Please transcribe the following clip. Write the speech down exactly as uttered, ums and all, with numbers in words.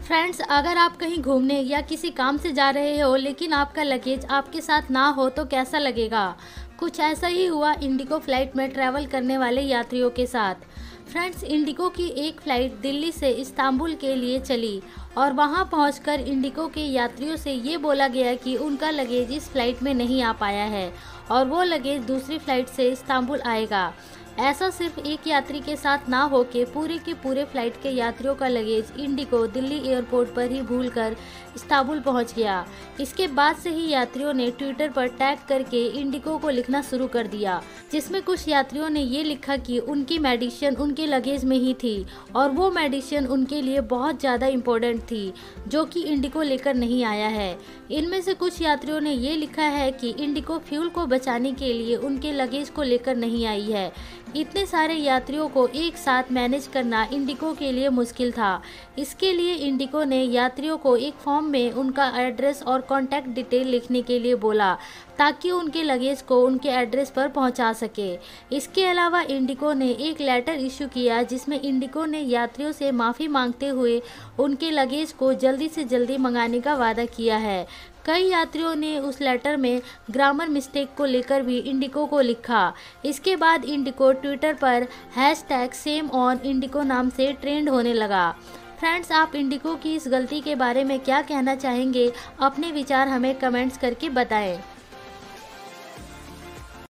Friends, अगर आप कहीं घूमने या किसी काम से जा रहे हो लेकिन आपका लगेज आपके साथ ना हो तो कैसा लगेगा। कुछ ऐसा ही हुआ इंडिगो फ्लाइट में ट्रैवल करने वाले यात्रियों के साथ। फ्रेंड्स, इंडिगो की एक फ़्लाइट दिल्ली से इस्तांबुल के लिए चली और वहां पहुंचकर इंडिगो के यात्रियों से ये बोला गया कि उनका लगेज इस फ्लाइट में नहीं आ पाया है और वो लगेज दूसरी फ़्लाइट से इस्तांबुल आएगा। ऐसा सिर्फ एक यात्री के साथ ना हो के पूरे के पूरे फ्लाइट के यात्रियों का लगेज इंडिगो दिल्ली एयरपोर्ट पर ही भूलकर इस्तांबुल पहुंच गया। इसके बाद से ही यात्रियों ने ट्विटर पर टैग करके इंडिगो को लिखना शुरू कर दिया, जिसमें कुछ यात्रियों ने ये लिखा कि उनकी मेडिसिन उनके लगेज में ही थी और वो मेडिसिन उनके लिए बहुत ज़्यादा इम्पोर्टेंट थी, जो कि इंडिगो लेकर नहीं आया है। इनमें से कुछ यात्रियों ने ये लिखा है कि इंडिगो फ्यूल को बचाने के लिए उनके लगेज को लेकर नहीं आई है। इतने सारे यात्रियों को एक साथ मैनेज करना इंडिगो के लिए मुश्किल था। इसके लिए इंडिगो ने यात्रियों को एक फॉर्म में उनका एड्रेस और कॉन्टैक्ट डिटेल लिखने के लिए बोला, ताकि उनके लगेज को उनके एड्रेस पर पहुंचा सके। इसके अलावा इंडिगो ने एक लेटर इशू किया, जिसमें इंडिगो ने यात्रियों से माफ़ी मांगते हुए उनके लगेज को जल्दी से जल्दी मंगाने का वादा किया है। कई यात्रियों ने उस लेटर में ग्रामर मिस्टेक को लेकर भी इंडिगो को लिखा। इसके बाद इंडिगो ट्विटर पर hashtag shame on IndiGo नाम से ट्रेंड होने लगा। फ्रेंड्स, आप इंडिगो की इस गलती के बारे में क्या कहना चाहेंगे? अपने विचार हमें कमेंट्स करके बताएं।